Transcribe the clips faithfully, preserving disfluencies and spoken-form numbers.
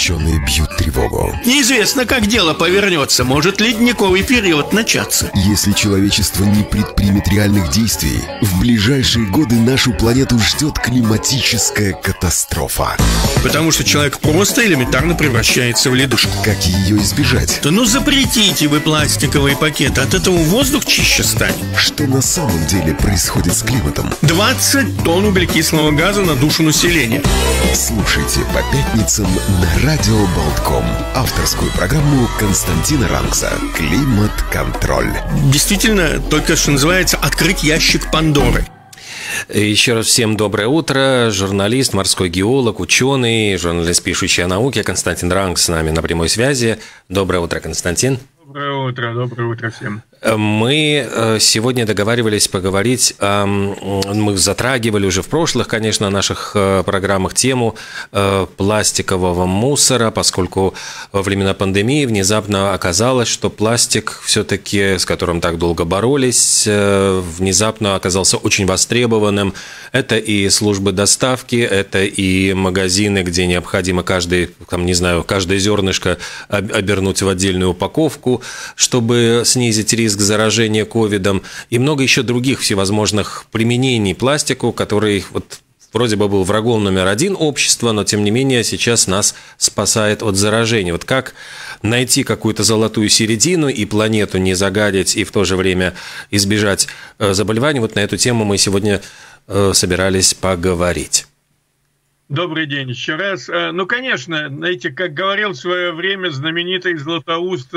ученые бьют тревогу. Неизвестно, как дело повернется. Может ледниковый период начаться. Если человечество не предпримет реальных действий, в ближайшие годы нашу планету ждет климатическая катастрофа. Потому что человек просто элементарно превращается в ледышку. Как ее избежать? Да ну запретите вы пластиковые пакеты. От этого воздух чище станет. Что на самом деле происходит с климатом? двадцать тонн углекислого газа на душу населения. Слушайте по пятницам на Радио Болтком авторскую программу Константина Рангса «Климат-контроль». Действительно, только что называется «Открыть ящик Пандоры». Еще раз всем доброе утро. Журналист, морской геолог, ученый, журналист, пишущий о науке Константин Рангс с нами на прямой связи. Доброе утро, Константин. Доброе утро, доброе утро всем. Мы сегодня договаривались поговорить, мы затрагивали уже в прошлых, конечно, наших программах тему пластикового мусора, поскольку во времена пандемии внезапно оказалось, что пластик все-таки, с которым так долго боролись, внезапно оказался очень востребованным. Это и службы доставки, это и магазины, где необходимо каждый, там, не знаю, каждое зернышко обернуть в отдельную упаковку, чтобы снизить риск заражения ковидом, и много еще других всевозможных применений пластику, который вот вроде бы был врагом номер один общества, но тем не менее сейчас нас спасает от заражения. Вот как найти какую-то золотую середину и планету не загадить, и в то же время избежать заболеваний, вот на эту тему мы сегодня собирались поговорить. Добрый день еще раз. Ну, конечно, знаете, как говорил в свое время знаменитый Златоуст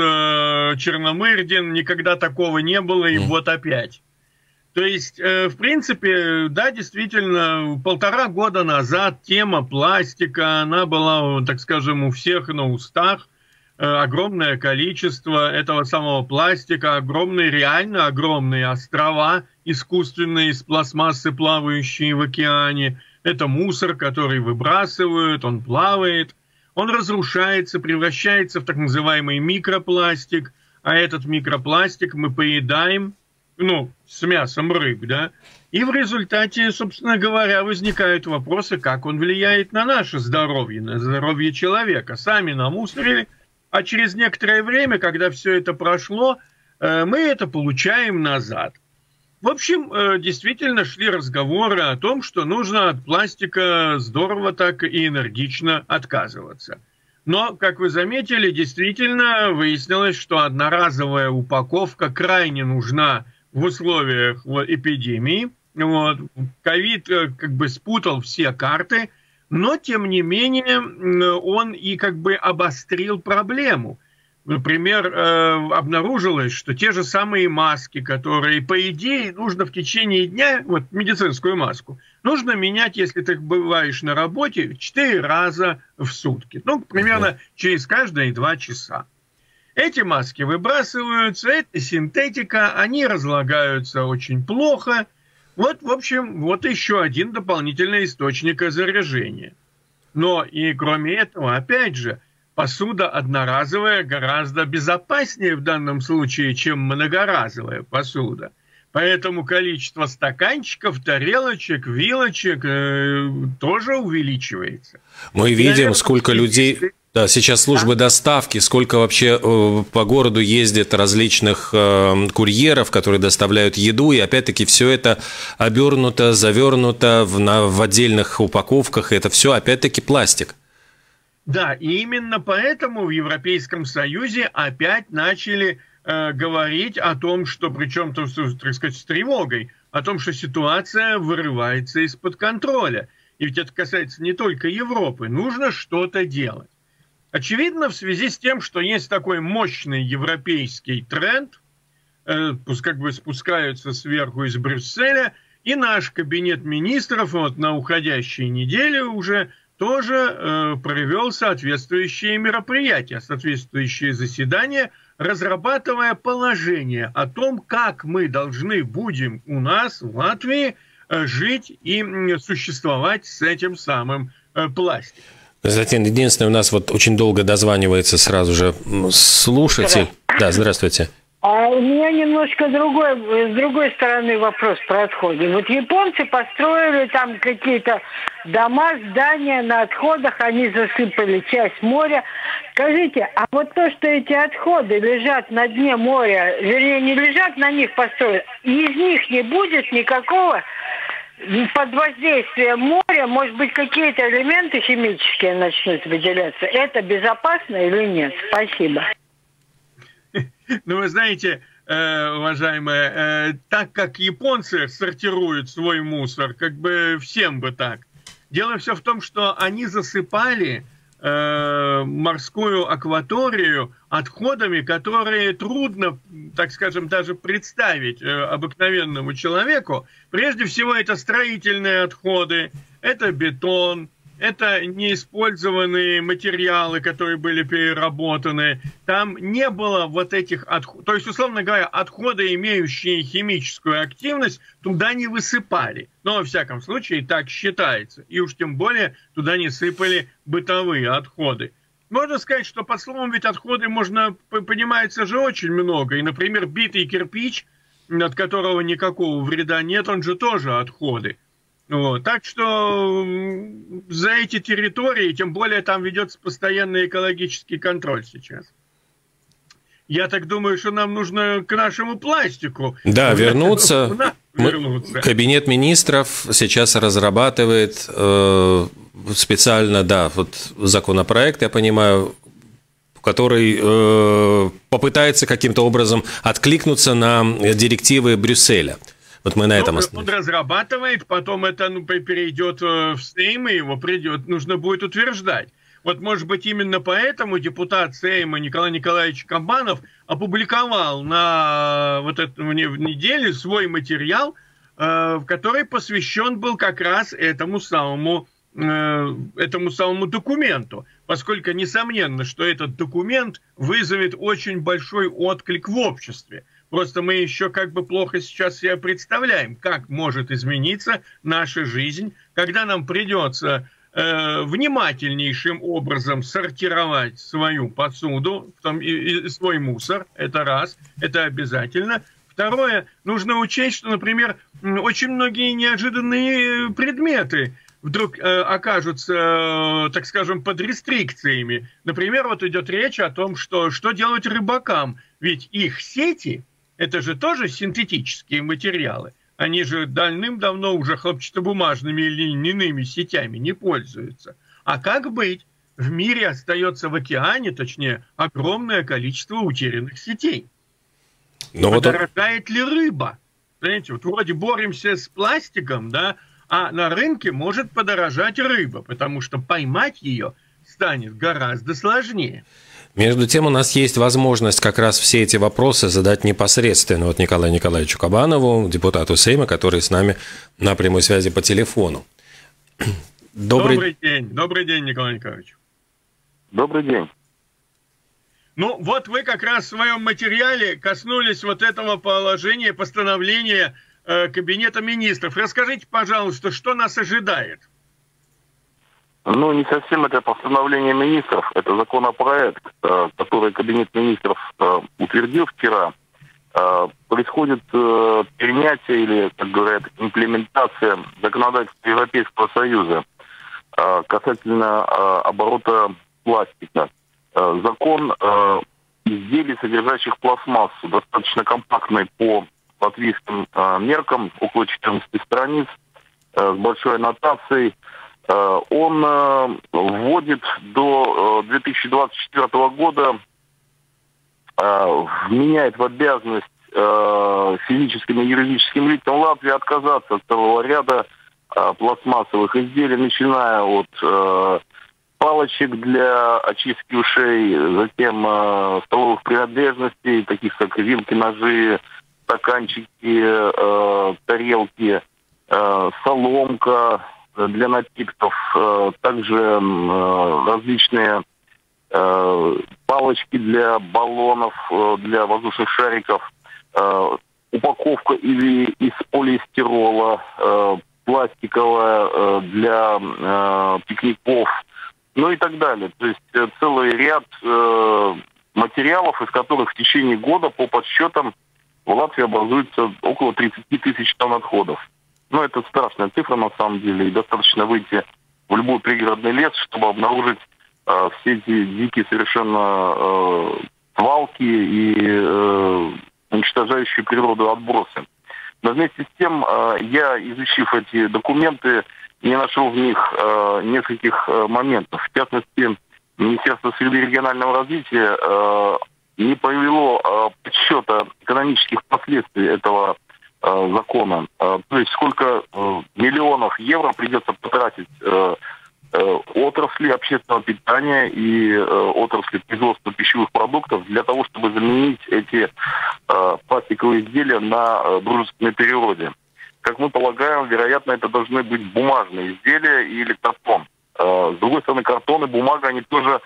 Черномырдин, никогда такого не было, и вот опять. То есть, в принципе, да, действительно, полтора года назад тема пластика, она была, так скажем, у всех на устах. Огромное количество этого самого пластика, огромные, реально огромные острова искусственные из пластмассы, плавающие в океане. Это мусор, который выбрасывают, он плавает, он разрушается, превращается в так называемый микропластик, а этот микропластик мы поедаем, ну, с мясом рыб, да, и в результате, собственно говоря, возникают вопросы, как он влияет на наше здоровье, на здоровье человека. Сами намусорили, а через некоторое время, когда все это прошло, мы это получаем назад. В общем, действительно шли разговоры о том, что нужно от пластика здорово так и энергично отказываться. Но, как вы заметили, действительно выяснилось, что одноразовая упаковка крайне нужна в условиях эпидемии. Вот. Ковид как бы спутал все карты, но, тем не менее, он и как бы обострил проблему. Например, обнаружилось, что те же самые маски, которые, по идее, нужно в течение дня, вот медицинскую маску, нужно менять, если ты бываешь на работе, четыре раза в сутки. Ну, примерно через каждые два часа. Эти маски выбрасываются, это синтетика, они разлагаются очень плохо. Вот, в общем, вот еще один дополнительный источник заражения. Но и кроме этого, опять же, посуда одноразовая гораздо безопаснее в данном случае, чем многоразовая посуда. Поэтому количество стаканчиков, тарелочек, вилочек э, тоже увеличивается. Мы видим, наверное, сколько людей... Да, сейчас службы доставки, сколько вообще э, по городу ездит различных э, курьеров, которые доставляют еду, и опять-таки все это обернуто, завернуто в, на, в отдельных упаковках, и это все опять-таки пластик. Да, и именно поэтому в Европейском Союзе опять начали э, говорить о том, что, причем, так сказать, с тревогой, о том, что ситуация вырывается из-под контроля. И ведь это касается не только Европы, нужно что-то делать. Очевидно, в связи с тем, что есть такой мощный европейский тренд, э, как бы спускаются сверху из Брюсселя, и наш кабинет министров вот на уходящей неделе уже тоже э, провел соответствующие мероприятия, соответствующие заседания, разрабатывая положение о том, как мы должны будем у нас в Латвии э, жить и э, существовать с этим самым э, пластиком. Затем, единственное, у нас вот очень долго дозванивается сразу же слушатель. Да, здравствуйте. А у меня немножко другой, с другой стороны вопрос про отходы. Вот японцы построили там какие-то дома, здания на отходах, они засыпали часть моря. Скажите, а вот то, что эти отходы лежат на дне моря, вернее, не лежат, на них построили, из них не будет никакого под воздействием моря, может быть, какие-то элементы химические начнут выделяться. Это безопасно или нет? Спасибо. Ну, вы знаете, э, уважаемые, э, так как японцы сортируют свой мусор, как бы всем бы так. Дело все в том, что они засыпали э, морскую акваторию отходами, которые трудно, так скажем, даже представить э, обыкновенному человеку. Прежде всего, это строительные отходы, это бетон, это неиспользованные материалы, которые были переработаны. Там не было вот этих отходов. То есть, условно говоря, отходы, имеющие химическую активность, туда не высыпали. Но, во всяком случае, так считается. И уж тем более туда не сыпали бытовые отходы. Можно сказать, что под словом ведь отходы можно, понимается же очень много. И, например, битый кирпич, от которого никакого вреда нет, он же тоже отходы. Вот. Так что за эти территории, тем более там ведется постоянный экологический контроль сейчас. Я так думаю, что нам нужно к нашему пластику. Да, вернуться. вернуться. Кабинет министров сейчас разрабатывает э, специально, да, вот законопроект, я понимаю, который э, попытается каким-то образом откликнуться на директивы Брюсселя. Вот мы на этом ну, он разрабатывает, потом это ну, перейдет в Сейм, и его придет, нужно будет утверждать. Вот, может быть, именно поэтому депутат Сейма Николай Николаевич Кабанов опубликовал на вот эту неделю свой материал, э, который посвящен был как раз этому самому, э, этому самому документу, поскольку несомненно, что этот документ вызовет очень большой отклик в обществе. Просто мы еще как бы плохо сейчас себе представляем, как может измениться наша жизнь, когда нам придется э, внимательнейшим образом сортировать свою посуду, в том, и, и свой мусор, это раз, это обязательно. Второе, нужно учесть, что, например, очень многие неожиданные предметы вдруг э, окажутся, э, так скажем, под рестрикциями. Например, вот идет речь о том, что, что делать рыбакам, ведь их сети... Это же тоже синтетические материалы. Они же давным-давно уже хлопчатобумажными или льняными сетями не пользуются. А как быть? В мире остается в океане, точнее, огромное количество утерянных сетей. Но подорожает вот... ли рыба? Понимаете, вот вроде боремся с пластиком, да, а на рынке может подорожать рыба, потому что поймать ее станет гораздо сложнее. Между тем, у нас есть возможность как раз все эти вопросы задать непосредственно вот Николаю Николаевичу Кабанову, депутату Сейма, который с нами на прямой связи по телефону. Добрый, Добрый день. Добрый день, Николай Николаевич. Добрый день. Ну, вот вы как раз в своем материале коснулись вот этого положения, постановления э, Кабинета министров. Расскажите, пожалуйста, что нас ожидает? Ну, не совсем это постановление министров, это законопроект, который Кабинет министров утвердил вчера. Происходит принятие или, как говорят, имплементация законодательства Европейского Союза касательно оборота пластика. Закон изделий, содержащих пластмассу, достаточно компактный по латвийским меркам, около четырнадцати страниц, с большой аннотацией. Он э, вводит до две тысячи двадцать четвёртого года, э, вменяет в обязанность э, физическим и юридическим лицам Латвии отказаться от целого ряда э, пластмассовых изделий, начиная от э, палочек для очистки ушей, затем э, столовых принадлежностей, таких как вилки, ножи, стаканчики, э, тарелки, э, соломка для напитков, также различные палочки для баллонов, для воздушных шариков, упаковка или из полиэстерола, пластиковая для пикников, ну и так далее. То есть целый ряд материалов, из которых в течение года, по подсчетам, в Латвии образуется около тридцать тысяч тонн отходов. Ну, это страшная цифра, на самом деле, и достаточно выйти в любой пригородный лес, чтобы обнаружить э, все эти дикие совершенно э, свалки и э, уничтожающие природу отбросы. Но вместе с тем, э, я, изучив эти документы, не нашел в них э, нескольких э, моментов. В частности, Министерство среды и регионального развития э, не провело э, подсчета экономических последствий этого э, закона. Э, то есть сколько э, миллионов евро придется потратить э, э, отрасли общественного питания и э, отрасли производства пищевых продуктов для того, чтобы заменить эти э, пластиковые изделия на э, дружественной природе. Как мы полагаем, вероятно, это должны быть бумажные изделия или картон. С другой стороны, картон и бумага, они тоже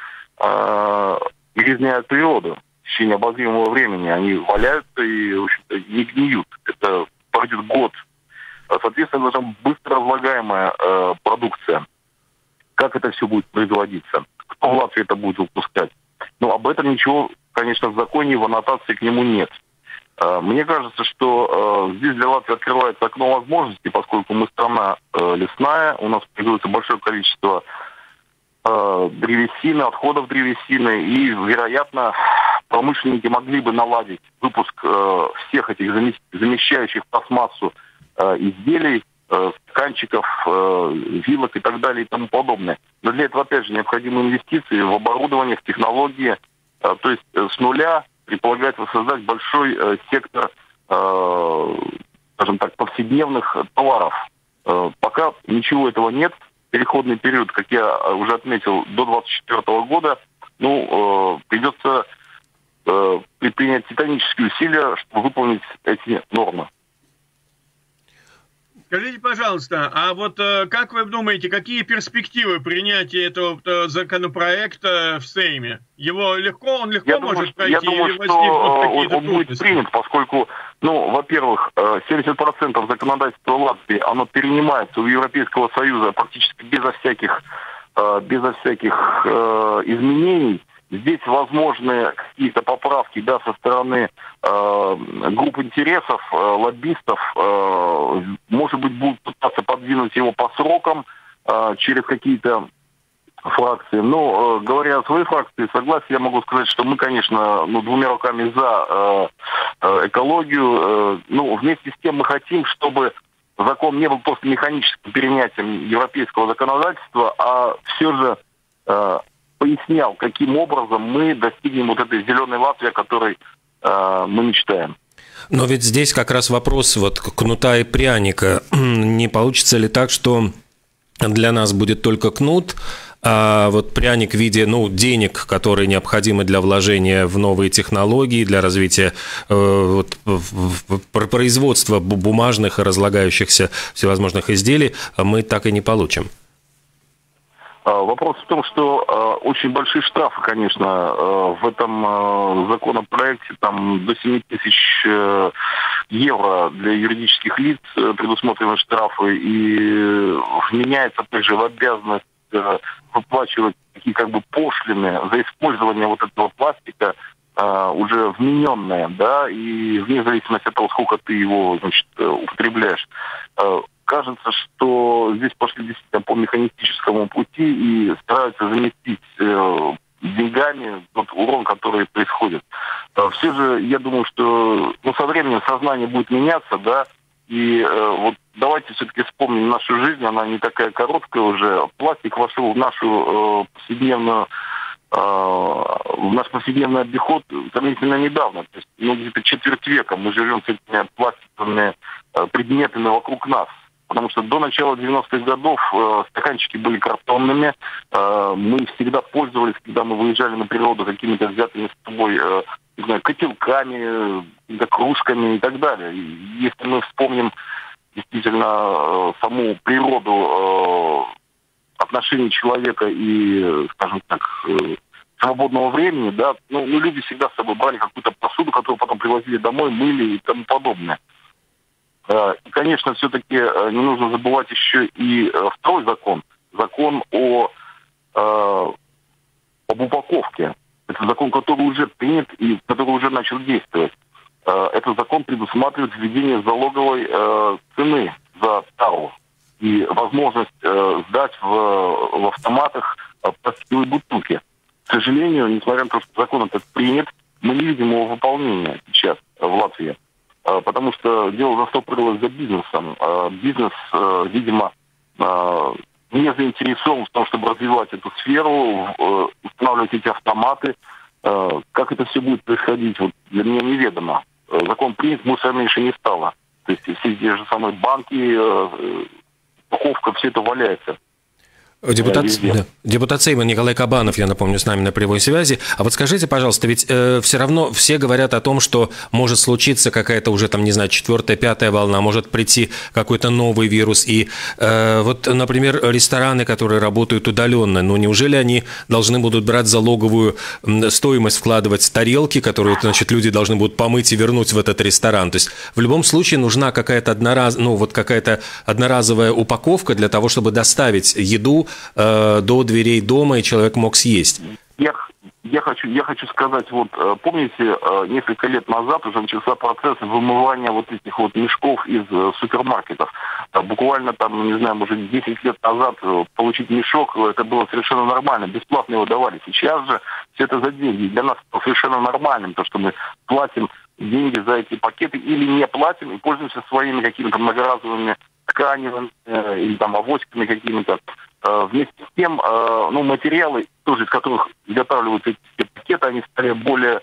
э, грязняют природу в течение обозримого времени. Они валяются и, в общем-то, не гниют. Это пройдет год. Соответственно, должна быстро разлагаемая э, продукция. Как это все будет производиться? Кто в Латвии это будет выпускать? Ну, об этом ничего, конечно, в законе, в аннотации к нему нет. Мне кажется, что э, здесь для Латвии открывается окно возможностей, поскольку мы страна э, лесная, у нас производится большое количество э, древесины, отходов древесины, и, вероятно, промышленники могли бы наладить выпуск э, всех этих замещающих пластмассу э, изделий, э, стаканчиков, э, вилок и так далее и тому подобное. Но для этого, опять же, необходимы инвестиции в оборудование, в технологии, э, то есть э, с нуля предполагается создать большой э, сектор, э, скажем так, повседневных товаров. Э, пока ничего этого нет. Переходный период, как я уже отметил, до двадцать четвёртого года, ну, э, придется э, предпринять титанические усилия, чтобы выполнить эти нормы. Скажите, пожалуйста, а вот э, как вы думаете, какие перспективы принятия этого э, законопроекта в Сейме? Его легко, он легко я может думаю, пройти я думаю, или возникнут какие-то он будет принят, поскольку, ну, во-первых, семьдесят процентов законодательства Латвии, оно перенимается у Европейского Союза практически безо всяких, безо всяких изменений. Здесь возможны какие-то поправки, да, со стороны э, групп интересов, э, лоббистов. Э, может быть, будут пытаться подвинуть его по срокам э, через какие-то фракции. Но, э, говоря о своей фракции, согласен, я могу сказать, что мы, конечно, ну, двумя руками за э, э, экологию. Э, ну, вместе с тем мы хотим, чтобы закон не был просто механическим перенятием европейского законодательства, а все же... Э, пояснял, каким образом мы достигнем вот этой зеленой Латвии, о которой э, мы мечтаем. Но ведь здесь как раз вопрос вот кнута и пряника. Не получится ли так, что для нас будет только кнут, а вот пряник в виде, ну, денег, которые необходимы для вложения в новые технологии, для развития э, вот, производства бумажных и разлагающихся всевозможных изделий, мы так и не получим? Вопрос в том, что э, очень большие штрафы, конечно, э, в этом э, законопроекте, там до семи тысяч э, евро для юридических лиц э, предусмотрены штрафы, и вменяется также в обязанность э, выплачивать такие как бы пошлины за использование вот этого пластика, э, уже вмененное, да, и вне зависимости от того, сколько ты его, значит, употребляешь. Э, Кажется, что здесь пошли действительно по механистическому пути и стараются заместить э, деньгами тот урон, который происходит. Э, все же, я думаю, что ну, со временем сознание будет меняться, да, и э, вот давайте все-таки вспомним нашу жизнь, она не такая короткая уже. Пластик вошел в нашу э, повседневную э, в наш повседневный обиход сравнительно недавно, то есть ну, где-то четверть века мы живем с этими пластиковыми э, предметами вокруг нас. Потому что до начала девяностых годов э, стаканчики были картонными. Э, мы всегда пользовались, когда мы выезжали на природу, какими-то взятыми с собой э, не знаю, котелками, э, кружками и так далее. И если мы вспомним действительно э, саму природу э, отношений человека и, скажем так, э, свободного времени, да, ну, ну, люди всегда с собой брали какую-то посуду, которую потом привозили домой, мыли и тому подобное. И, конечно, все-таки не нужно забывать еще и второй закон. Закон о, об упаковке. Это закон, который уже принят и который уже начал действовать. Этот закон предусматривает введение залоговой цены за тару и возможность сдать в, в автоматах пластиковые бутылки. К сожалению, несмотря на то, что закон этот принят, мы не видим его выполнения сейчас в Латвии. Потому что дело застопорилось за бизнесом. Бизнес, видимо, не заинтересован в том, чтобы развивать эту сферу, устанавливать эти автоматы. Как это все будет происходить, вот для меня неведомо. Закон принят, мусора меньше не стало. То есть все те же самые банки, упаковка, все это валяется. Депутат, да. Депутат Сейма Николай Кабанов, я напомню, с нами на прямой связи. А вот скажите, пожалуйста, ведь э, все равно все говорят о том, что может случиться какая-то уже, там, не знаю, четвертая, пятая волна, может прийти какой-то новый вирус. И э, вот, например, рестораны, которые работают удаленно, ну неужели они должны будут брать залоговую стоимость, вкладывать в тарелки, которые, значит, люди должны будут помыть и вернуть в этот ресторан? То есть в любом случае нужна какая-то однораз... ну, вот какая-то одноразовая упаковка для того, чтобы доставить еду до дверей дома, и человек мог съесть. Я, я, хочу, я хочу сказать, вот помните, несколько лет назад уже начался процесс вымывания вот этих вот мешков из супермаркетов. Буквально там, не знаю, может, десять лет назад получить мешок, это было совершенно нормально, бесплатно его давали. Сейчас же все это за деньги. Для нас это совершенно нормальным, то, что мы платим деньги за эти пакеты или не платим и пользуемся своими какими-то многоразовыми тканевыми э, или там авоськами какими-то. Э, вместе с тем, э, ну, материалы, тоже из которых изготавливаются эти пакеты, они стали более,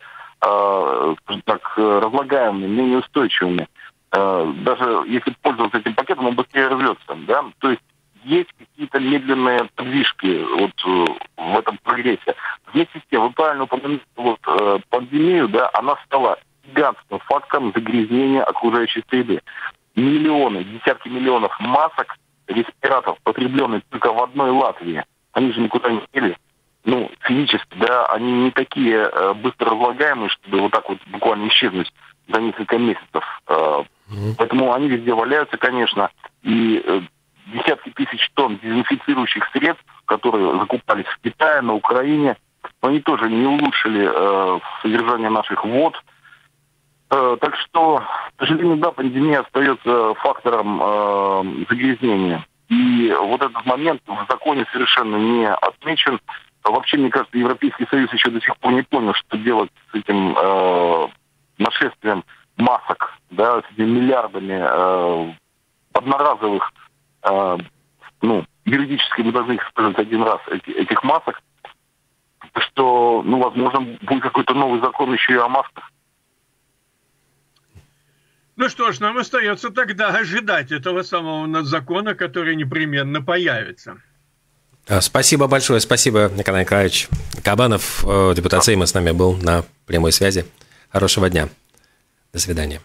э, так, разлагаемыми, менее устойчивыми. Э, даже если пользоваться этим пакетом, он быстрее рвется, да. То есть есть какие-то медленные подвижки вот э, в этом прогрессе. Вместе с тем, вы правильно упомянули, вот э, пандемию, да, она стала гигантским фактором загрязнения окружающей среды. Миллионы, десятки миллионов масок, респираторов, потребленных только в одной Латвии. Они же никуда не дели. Ну, физически, да, они не такие э, быстро разлагаемые, чтобы вот так вот буквально исчезнуть за несколько месяцев. Э, mm-hmm. Поэтому они везде валяются, конечно. И э, десятки тысяч тонн дезинфицирующих средств, которые закупались в Китае, на Украине, они тоже не улучшили э, содержание наших вод. Так что, к сожалению, да, пандемия остается фактором э, загрязнения. И вот этот момент в законе совершенно не отмечен. Вообще, мне кажется, Европейский Союз еще до сих пор не понял, что делать с этим э, нашествием масок, да, с этими миллиардами э, одноразовых, э, ну, юридически мы должны их использовать один раз, эти, этих масок. Что, ну, возможно, будет какой-то новый закон еще и о масках. Ну что ж, нам остается тогда ожидать этого самого закона, который непременно появится. Спасибо большое, спасибо, Николай Николаевич Кабанов, депутат Сейма, с нами был на прямой связи. Хорошего дня. До свидания.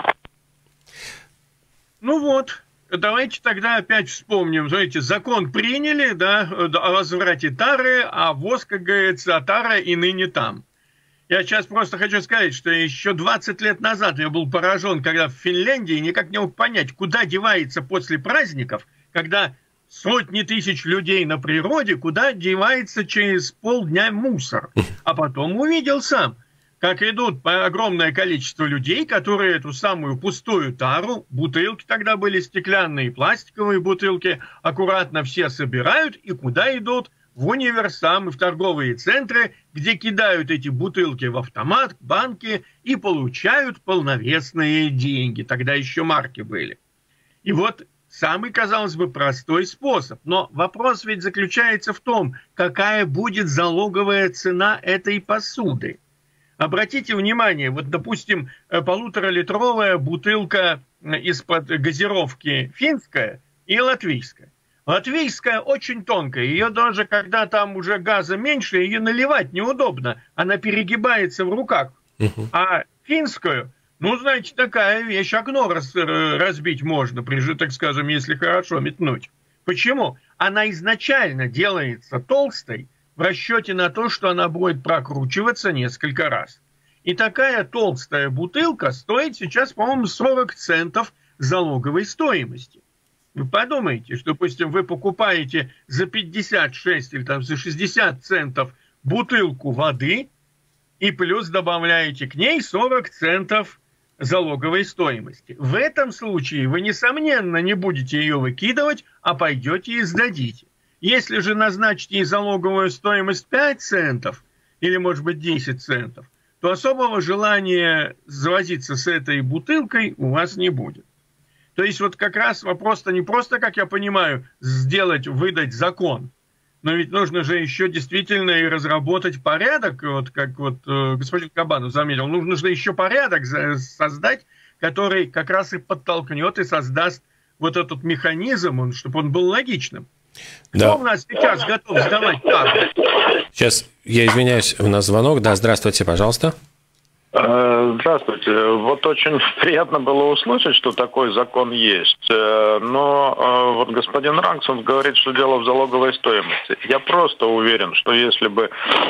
Ну вот, давайте тогда опять вспомним. Знаете, закон приняли, да, о возврате тары, а ВОЗ, как говорится, а тара и ныне там. Я сейчас просто хочу сказать, что еще двадцать лет назад я был поражен, когда в Финляндии никак не мог понять, куда девается после праздников, когда сотни тысяч людей на природе, куда девается через полдня мусор. А потом увидел сам, как идут огромное количество людей, которые эту самую пустую тару, бутылки тогда были стеклянные, пластиковые бутылки, аккуратно все собирают и куда идут? В универсамы, в торговые центры, где кидают эти бутылки в автомат, банки и получают полновесные деньги. Тогда еще марки были. И вот самый, казалось бы, простой способ. Но вопрос ведь заключается в том, какая будет залоговая цена этой посуды. Обратите внимание, вот, допустим, полуторалитровая бутылка из-под газировки финская и латвийская. Латвийская очень тонкая, ее даже когда там уже газа меньше, ее наливать неудобно, она перегибается в руках. Uh-huh. А финскую, ну, знаете, такая вещь, окно раз, разбить можно, прежде, так скажем, если хорошо метнуть. Почему? Она изначально делается толстой в расчете на то, что она будет прокручиваться несколько раз. И такая толстая бутылка стоит сейчас, по-моему, сорок центов залоговой стоимости. Вы подумайте, что, допустим, вы покупаете за пятьдесят шесть или там за шестьдесят центов бутылку воды, и плюс добавляете к ней сорок центов залоговой стоимости. В этом случае вы, несомненно, не будете ее выкидывать, а пойдете и сдадите. Если же назначите ей залоговую стоимость пять центов, или, может быть, десять центов, то особого желания завозиться с этой бутылкой у вас не будет. То есть вот как раз вопрос-то не просто, как я понимаю, сделать, выдать закон, но ведь нужно же еще действительно и разработать порядок, вот как вот э, господин Кабанов заметил, нужно же еще порядок создать, который как раз и подтолкнет и создаст вот этот механизм, он, чтобы он был логичным. Да. Кто у нас сейчас готов сдавать так? Сейчас, я извиняюсь, у нас звонок. Да, здравствуйте, пожалуйста. Здравствуйте. Вот очень приятно было услышать, что такой закон есть. Но вот господин Рангсон говорит, что дело в залоговой стоимости. Я просто уверен, что если бы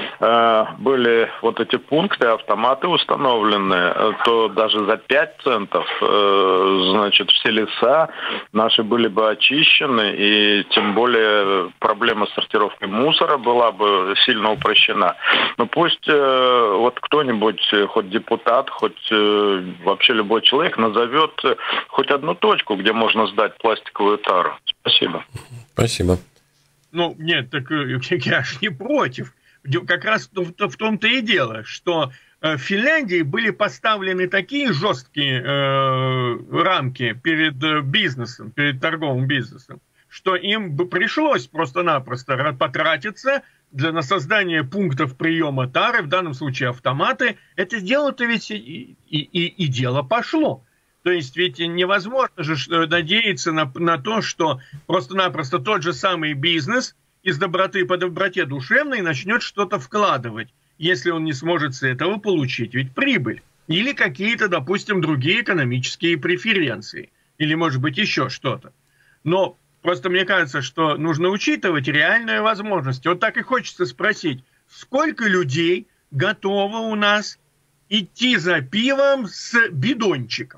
были вот эти пункты, автоматы установлены, то даже за пять центов, значит, все леса наши были бы очищены, и тем более проблема сортировки мусора была бы сильно упрощена. Но пусть вот кто-нибудь, хоть депутат, хоть э, вообще любой человек назовет э, хоть одну точку, где можно сдать пластиковую тару. Спасибо. Спасибо. Ну, нет, так я ж не против. Как раз в, в том-то и дело, что в Финляндии были поставлены такие жесткие э, рамки перед бизнесом, перед торговым бизнесом, что им бы пришлось просто-напросто потратиться для на создание пунктов приема тары, в данном случае автоматы. Это дело-то ведь и, и, и, и дело пошло. То есть ведь невозможно же надеяться на, на то, что просто-напросто тот же самый бизнес из доброты по доброте душевной начнет что-то вкладывать, если он не сможет с этого получить ведь прибыль. Или какие-то, допустим, другие экономические преференции. Или, может быть, еще что-то. Но просто мне кажется, что нужно учитывать реальные возможности. Вот так и хочется спросить, сколько людей готово у нас идти за пивом с бидончиком?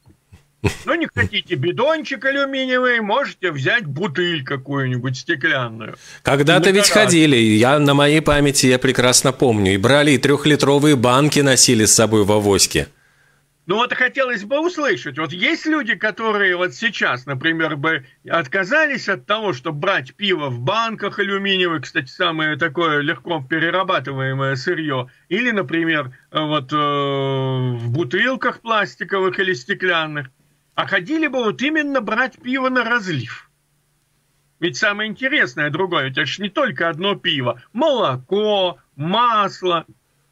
Ну, не хотите бидончик алюминиевый, можете взять бутыль какую-нибудь стеклянную. Когда-то ведь ходили, я на моей памяти, я прекрасно помню, и брали и трехлитровые банки носили с собой в авоське. Ну вот хотелось бы услышать, вот есть люди, которые вот сейчас, например, бы отказались от того, чтобы брать пиво в банках алюминиевых, кстати, самое такое легко перерабатываемое сырье, или, например, вот э, в бутылках пластиковых или стеклянных, а ходили бы вот именно брать пиво на разлив. Ведь самое интересное другое, это же не только одно пиво, молоко, масло.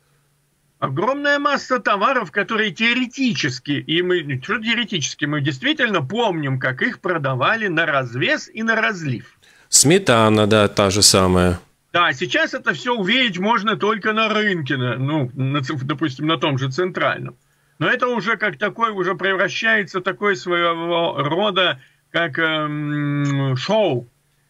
Огромная масса товаров, которые теоретически, и мы, что теоретически, мы действительно помним, как их продавали на развес и на разлив. Сметана, да, та же самая. Да, сейчас это все увидеть можно только на рынке, ну, на, допустим, на том же центральном. Но это уже как такой, уже превращается в такой своего рода, как эм, шоу.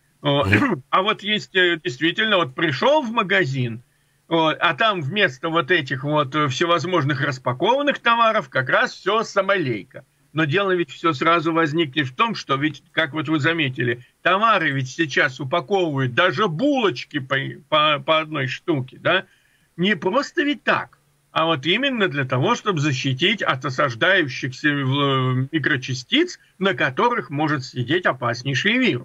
А вот есть действительно, вот пришел в магазин, вот, а там вместо вот этих вот всевозможных распакованных товаров как раз все самолейка. Но дело ведь все сразу возникнет в том, что ведь, как вот вы заметили, товары ведь сейчас упаковывают, даже булочки по, по, по одной штуке, да, не просто ведь так, а вот именно для того, чтобы защитить от осаждающихся микрочастиц, на которых может сидеть опаснейший вирус.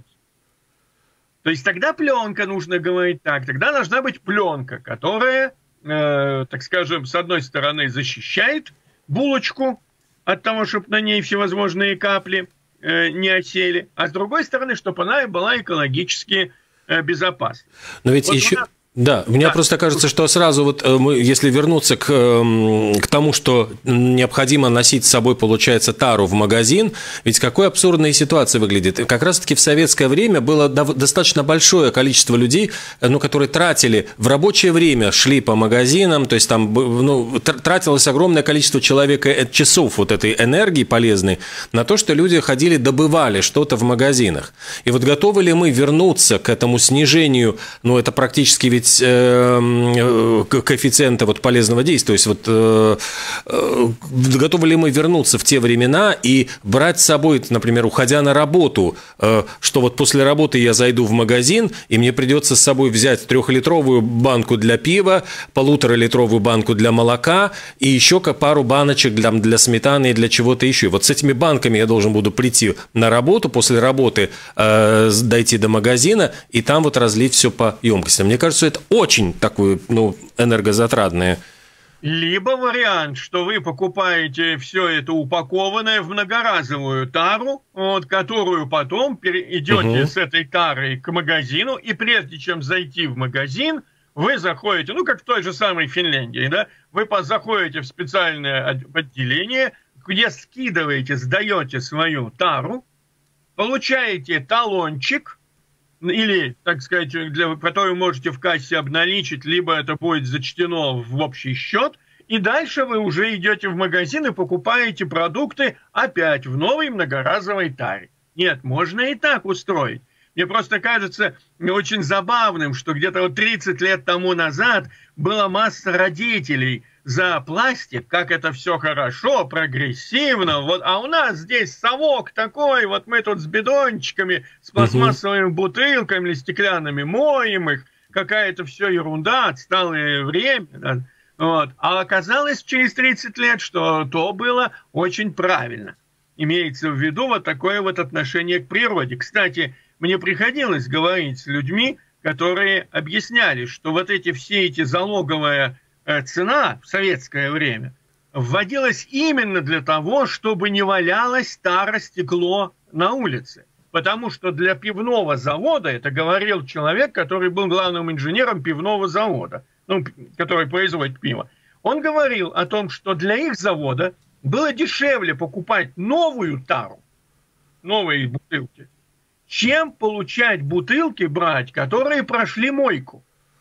То есть тогда пленка, нужно говорить так, тогда должна быть пленка, которая, э, так скажем, с одной стороны защищает булочку от того, чтобы на ней всевозможные капли э, не осели, а с другой стороны, чтобы она была экологически э, безопасна. Но ведь вот еще... нас... Да, мне да. просто кажется, что сразу вот мы, если вернуться к, к тому, что необходимо носить с собой, получается, тару в магазин, ведь какой абсурдная ситуация выглядит. Как раз-таки в советское время было достаточно большое количество людей, ну, которые тратили в рабочее время, шли по магазинам, то есть там ну, тратилось огромное количество человека часов вот этой энергии полезной на то, что люди ходили, добывали что-то в магазинах. И вот готовы ли мы вернуться к этому снижению, ну, это практически ведь быть э, коэффициента вот полезного действия. То есть вот э, э, готовы ли мы вернуться в те времена и брать с собой, например, уходя на работу, э, что вот после работы я зайду в магазин, и мне придется с собой взять трехлитровую банку для пива, полуторалитровую банку для молока и еще пару баночек для, для сметаны и для чего-то еще. Вот с этими банками я должен буду прийти на работу, после работы э, дойти до магазина и там вот разлить все по емкостям. Мне кажется, это очень такое, ну, энергозатратное. Либо вариант, что вы покупаете все это упакованное в многоразовую тару, вот, которую потом идете угу. с этой тарой к магазину, и прежде чем зайти в магазин, вы заходите, ну, как в той же самой Финляндии, да, вы заходите в специальное отделение, где скидываете, сдаете свою тару, получаете талончик, или, так сказать, для, который вы можете в кассе обналичить, либо это будет зачтено в общий счет, и дальше вы уже идете в магазин и покупаете продукты опять в новой многоразовой таре. Нет, можно и так устроить. Мне просто кажется очень забавным, что где-то вот тридцать лет тому назад была масса родителей за пластик, как это все хорошо, прогрессивно, вот, а у нас здесь совок такой, вот мы тут с бидончиками, с пластмассовыми бутылками или стеклянными моем их, какая-то все ерунда, отсталое время, да, вот. А оказалось через тридцать лет, что то было очень правильно. Имеется в виду вот такое вот отношение к природе. Кстати, мне приходилось говорить с людьми, которые объясняли, что вот эти все эти залоговые цена в советское время вводилась именно для того, чтобы не валялось старое стекло на улице. Потому что для пивного завода, это говорил человек, который был главным инженером пивного завода, ну, который производит пиво, он говорил о том, что для их завода было дешевле покупать новую тару, новые бутылки, чем получать бутылки брать, которые прошли мойку.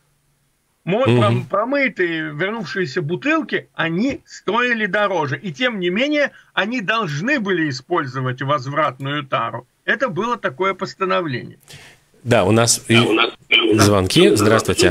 Mm-hmm. Промытые, вернувшиеся бутылки, они стоили дороже. И тем не менее, они должны были использовать возвратную тару. Это было такое постановление. Да, у нас, да, у нас... звонки. Здравствуйте.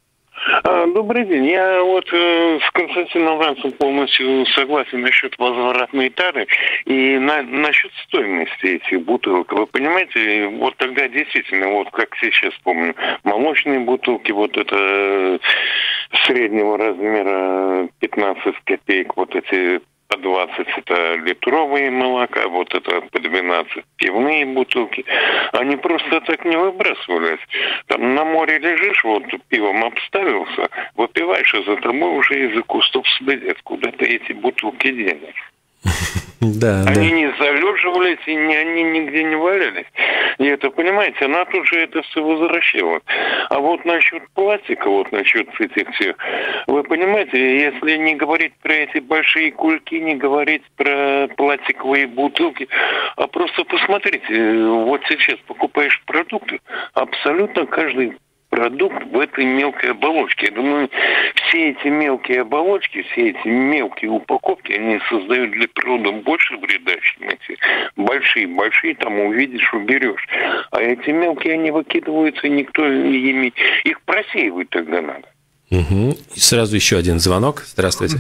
Добрый день. Я вот э, с Константином Ранцем полностью согласен насчет возвратной тары и на, насчет стоимости этих бутылок. Вы понимаете, вот тогда действительно, вот как сейчас помню, молочные бутылки, вот это среднего размера пятнадцать копеек, вот эти по двадцать это литровые молока, вот это по двенадцать пивные бутылки. Они просто так не выбрасывались. Там на море лежишь, вот пивом обставился, выпиваешь, и за тобой уже из-за кустов следят, куда ты эти бутылки денешь. Да, они да. не залеживались, и не, они нигде не валялись. И это, понимаете, она тут же это все возвращала. А вот насчет пластика, вот насчет этих всех, вы понимаете, если не говорить про эти большие кульки, не говорить про пластиковые бутылки, а просто посмотрите, вот сейчас покупаешь продукты, абсолютно каждый продукт в этой мелкой оболочке. Я думаю, все эти мелкие оболочки, все эти мелкие упаковки, они создают для природы больше вреда, чем эти большие-большие, там увидишь, уберешь. А эти мелкие, они выкидываются, и никто ими... Их просеивать тогда надо. Угу. И сразу еще один звонок. Здравствуйте.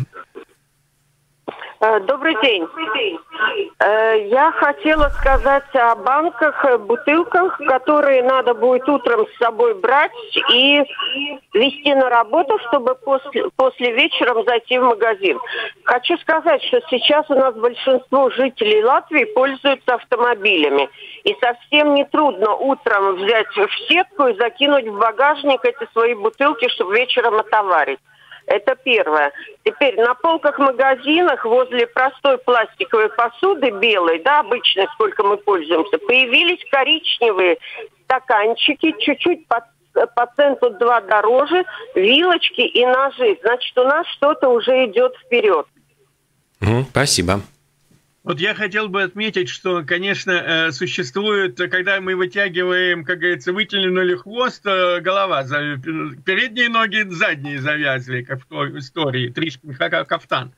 Добрый день. Я хотела сказать о банках, бутылках, которые надо будет утром с собой брать и везти на работу, чтобы после, после вечером зайти в магазин. Хочу сказать, что сейчас у нас большинство жителей Латвии пользуются автомобилями. И совсем нетрудно утром взять в сетку и закинуть в багажник эти свои бутылки, чтобы вечером отоварить. Это первое. Теперь на полках в магазинах возле простой пластиковой посуды белой, да, обычной, сколько мы пользуемся, появились коричневые стаканчики, чуть-чуть по, по центу два дороже, вилочки и ножи. Значит, у нас что-то уже идет вперед. Mm, спасибо. Вот я хотел бы отметить, что, конечно, существует, когда мы вытягиваем, как говорится, вытянули хвост, голова, передние ноги, задние завязли, как в той истории, Тришкин кафтан.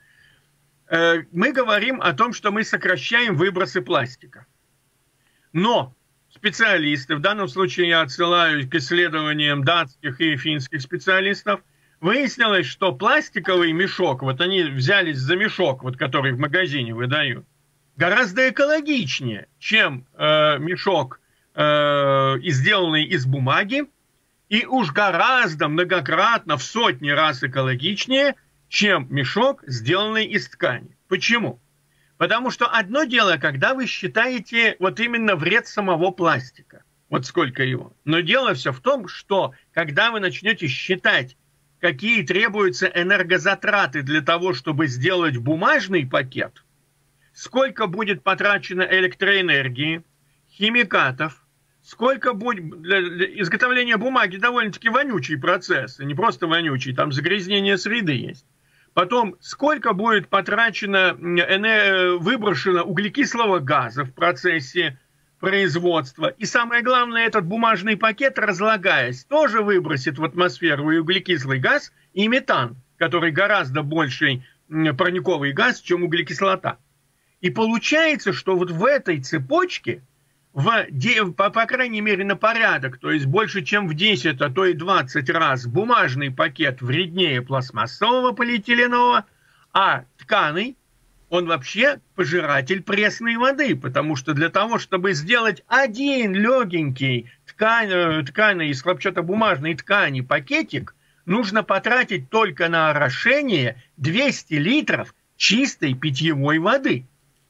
Мы говорим о том, что мы сокращаем выбросы пластика. Но специалисты, в данном случае я отсылаю к исследованиям датских и финских специалистов, выяснилось, что пластиковый мешок, вот они взялись за мешок, вот который в магазине выдают, гораздо экологичнее, чем э, мешок, э, сделанный из бумаги, и уж гораздо многократно, в сотни раз экологичнее, чем мешок, сделанный из ткани. Почему? Потому что одно дело, когда вы считаете вот именно вред самого пластика, вот сколько его. Но дело все в том, что когда вы начнете считать, какие требуются энергозатраты для того, чтобы сделать бумажный пакет, сколько будет потрачено электроэнергии, химикатов, сколько будет для, для изготовления бумаги довольно-таки вонючий процесс, и не просто вонючий, там загрязнение среды есть. Потом, сколько будет потрачено, выброшено углекислого газа в процессе производства. И самое главное, этот бумажный пакет, разлагаясь, тоже выбросит в атмосферу и углекислый газ, и метан, который гораздо больший парниковый газ, чем углекислота. И получается, что вот в этой цепочке, в, по, по крайней мере на порядок, то есть больше чем в десять, а то и двадцать раз бумажный пакет вреднее пластмассового полиэтиленового, а тканый, он вообще пожиратель пресной воды, потому что для того, чтобы сделать один легенький ткань, ткани из хлопчатобумажной ткани пакетик, нужно потратить только на орошение двести литров чистой питьевой воды.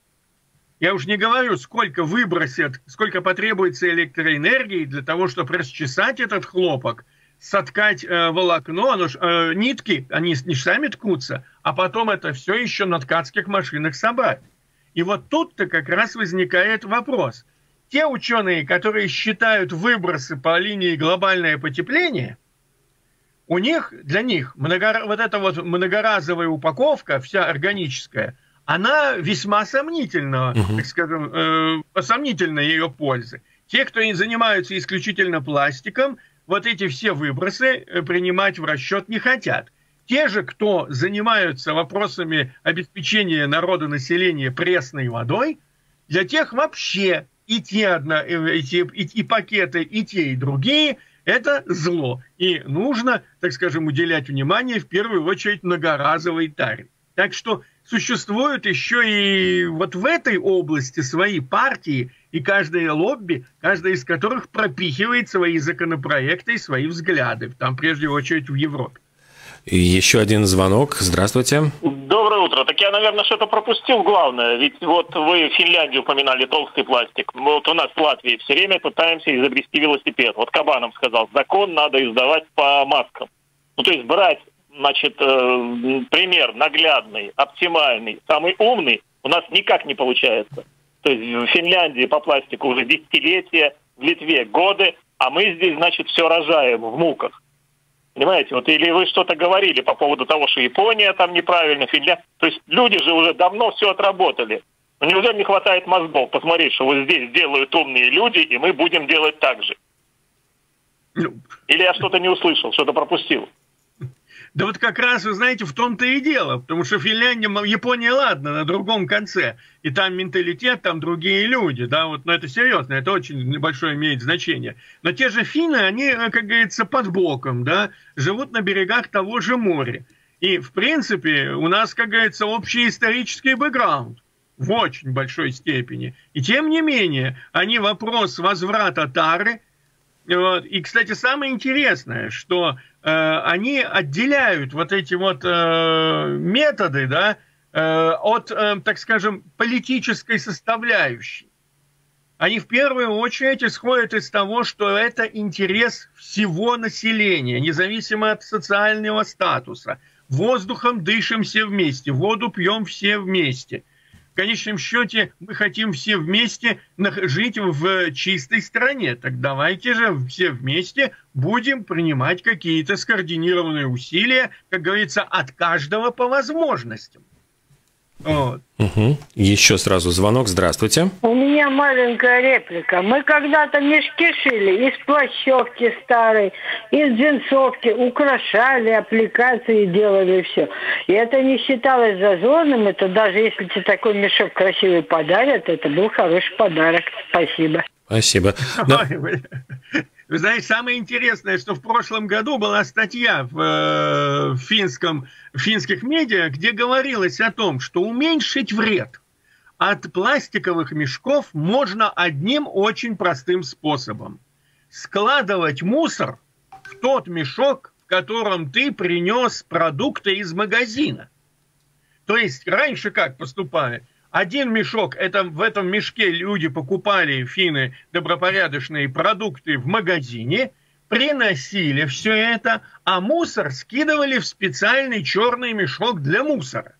Я уж не говорю, сколько выбросят, сколько потребуется электроэнергии для того, чтобы расчесать этот хлопок, соткать э, волокно, оно ж, э, нитки, они не сами ткутся, а потом это все еще на ткацких машинах собрать. И вот тут-то как раз возникает вопрос. Те ученые, которые считают выбросы по линии глобальное потепление, у них, для них, много, вот эта вот многоразовая упаковка, вся органическая, она весьма сомнительна, uh-huh. так скажем, э, сомнительна ее пользы. Те, кто занимаются исключительно пластиком, вот эти все выбросы принимать в расчет не хотят. Те же, кто занимаются вопросами обеспечения народонаселения пресной водой, для тех вообще и те одно, и, и, и пакеты, и те, и другие – это зло. И нужно, так скажем, уделять внимание в первую очередь многоразовой таре. Так что существуют еще и вот в этой области свои партии, и каждое лобби, каждая из которых пропихивает свои законопроекты и свои взгляды, там, прежде очередь, в Европе. И еще один звонок. Здравствуйте. Доброе утро. Так я, наверное, что-то пропустил главное. Ведь вот вы Финляндию упоминали, толстый пластик. Вот у нас в Латвии все время пытаемся изобрести велосипед. Вот Кабанов сказал, закон надо издавать по маскам. Ну, то есть брать, значит, э, пример наглядный, оптимальный, самый умный у нас никак не получается. То есть в Финляндии по пластику уже десятилетия, в Литве годы, а мы здесь, значит, все рожаем в муках. Понимаете, вот или вы что-то говорили по поводу того, что Япония там неправильно, Финляндия. То есть люди же уже давно все отработали. Но неужели не хватает мозгов посмотреть, что вот здесь делают умные люди, и мы будем делать так же? Или я что-то не услышал, что-то пропустил? Да вот как раз, вы знаете, в том-то и дело, потому что Финляндия, Япония, ладно, на другом конце, и там менталитет, там другие люди, да, вот, но это серьезно, это очень большое имеет значение. Но те же финны, они, как говорится, под боком, да, живут на берегах того же моря. И, в принципе, у нас, как говорится, общий исторический бэкграунд в очень большой степени. И тем не менее, они вопрос возврата тары. Вот. И, кстати, самое интересное, что э, они отделяют вот эти вот э, методы, да, э, от, э, так скажем, политической составляющей. Они в первую очередь исходят из того, что это интерес всего населения, независимо от социального статуса. Воздухом дышим все вместе, воду пьем все вместе. В конечном счете мы хотим все вместе жить в чистой стране. Так давайте же все вместе будем принимать какие-то скоординированные усилия, как говорится, от каждого по возможностям. Вот. Угу. Еще сразу звонок. Здравствуйте. У меня маленькая реплика. Мы когда-то мешки шили из плащевки старой, из джинсовки, украшали, аппликации делали все. И это не считалось зазорным. Это даже если тебе такой мешок красивый подарят, это был хороший подарок. Спасибо. Спасибо. Но... Вы знаете, самое интересное, что в прошлом году была статья в, э, в, финском, в финских медиа, где говорилось о том, что уменьшить вред от пластиковых мешков можно одним очень простым способом. Складывать мусор в тот мешок, в котором ты принес продукты из магазина. То есть раньше как поступали? Один мешок, это в этом мешке люди покупали, финны, добропорядочные продукты в магазине, приносили все это, а мусор скидывали в специальный черный мешок для мусора.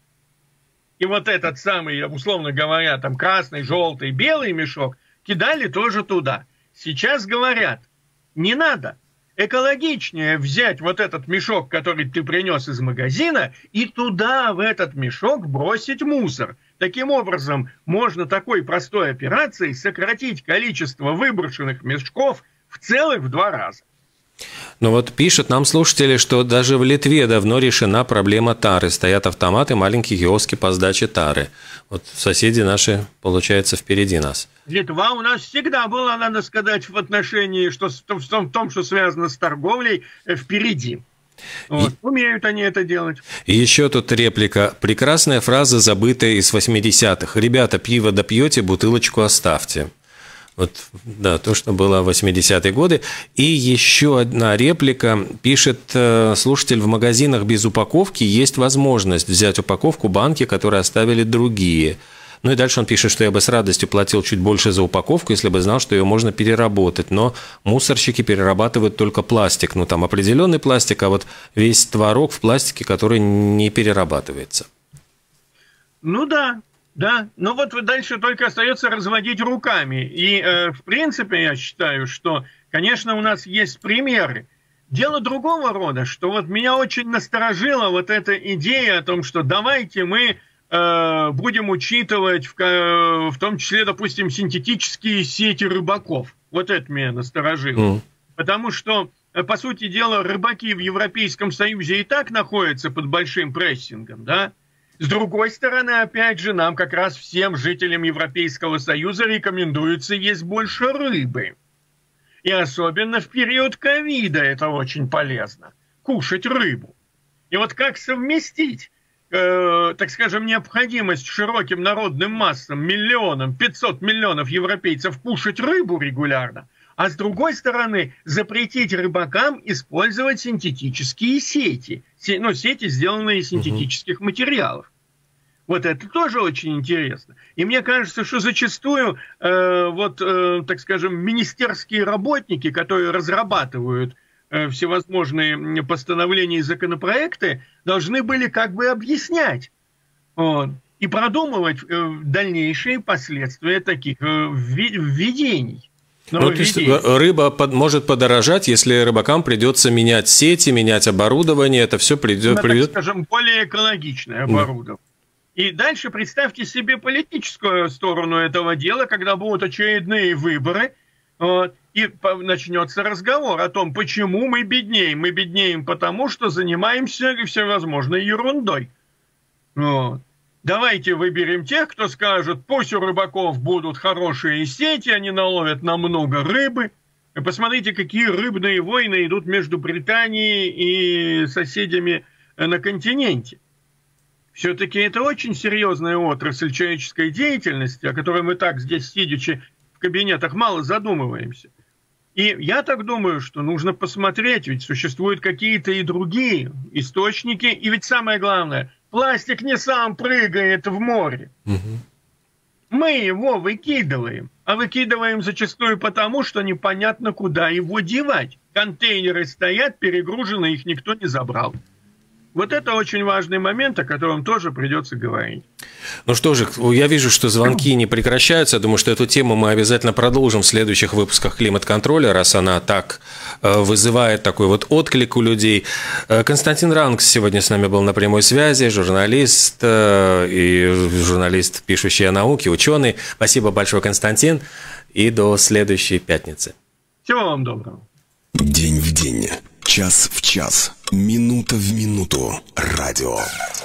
И вот этот самый, условно говоря, там красный, желтый, белый мешок кидали тоже туда. Сейчас говорят, не надо. Экологичнее взять вот этот мешок, который ты принес из магазина, и туда, в этот мешок, бросить мусор. Таким образом, можно такой простой операцией сократить количество выброшенных мешков в целых в два раза. Ну вот пишут нам слушатели, что даже в Литве давно решена проблема тары. Стоят автоматы, маленькие киоски по сдаче тары. Вот соседи наши, получается, впереди нас. Литва у нас всегда была, надо сказать, в отношении, что в том, в том что связано с торговлей, впереди. Вот. И... Умеют они это делать. И еще тут реплика. Прекрасная фраза, забытая из восьмидесятых. Ребята, пиво допьете, бутылочку оставьте. Вот, да, то, что было в восьмидесятые годы. И еще одна реплика. Пишет э, слушатель: в магазинах без упаковки есть возможность взять упаковку банки, которые оставили другие. Ну и дальше он пишет, что я бы с радостью платил чуть больше за упаковку, если бы знал, что ее можно переработать. Но мусорщики перерабатывают только пластик. Ну там определенный пластик, а вот весь творог в пластике, который не перерабатывается. Ну да. Да, но вот дальше только остается разводить руками. И, э, в принципе, я считаю, что, конечно, у нас есть примеры. Дело другого рода, что вот меня очень насторожила вот эта идея о том, что давайте мы э, будем учитывать, в, э, в том числе, допустим, синтетические сети рыбаков. Вот это меня насторожило. Mm. Потому что, по сути дела, рыбаки в Европейском Союзе и так находятся под большим прессингом, да? С другой стороны, опять же, нам как раз всем жителям Европейского Союза рекомендуется есть больше рыбы. И особенно в период ковида это очень полезно. Кушать рыбу. И вот как совместить, э, так скажем, необходимость широким народным массам, миллионам, пятьсот миллионов европейцев кушать рыбу регулярно, а с другой стороны запретить рыбакам использовать синтетические сети. Се, ну, сети, сделанные из синтетических uh-huh. материалов. Вот это тоже очень интересно. И мне кажется, что зачастую, э, вот, э, так скажем, министерские работники, которые разрабатывают э, всевозможные постановления и законопроекты, должны были как бы объяснять вот, и продумывать э, дальнейшие последствия таких э, введений. Ну, то есть рыба под, может подорожать, если рыбакам придется менять сети, менять оборудование, это все придет... Ну, придет... так скажем, более экологичное оборудование. Да. И дальше представьте себе политическую сторону этого дела, когда будут очередные выборы, вот, и начнется разговор о том, почему мы беднеем. Мы беднеем потому, что занимаемся всевозможной ерундой. Вот. Давайте выберем тех, кто скажет, пусть у рыбаков будут хорошие сети, они наловят намного рыбы. И посмотрите, какие рыбные войны идут между Британией и соседями на континенте. Все-таки это очень серьезная отрасль человеческой деятельности, о которой мы так здесь, сидячи в кабинетах, мало задумываемся. И я так думаю, что нужно посмотреть, ведь существуют какие-то и другие источники, и ведь самое главное – пластик не сам прыгает в море. Угу. Мы его выкидываем. А выкидываем зачастую потому, что непонятно, куда его девать. Контейнеры стоят, перегружены, их никто не забрал. Вот это очень важный момент, о котором тоже придется говорить. Ну что же, я вижу, что звонки не прекращаются. Я думаю, что эту тему мы обязательно продолжим в следующих выпусках «Климат-контроля», раз она так вызывает такой вот отклик у людей. Константин Рангс сегодня с нами был на прямой связи, журналист и журналист, пишущий о науке, ученый. Спасибо большое, Константин, и до следующей пятницы. Всего вам доброго. День в день, час в час, минута в минуту. Радио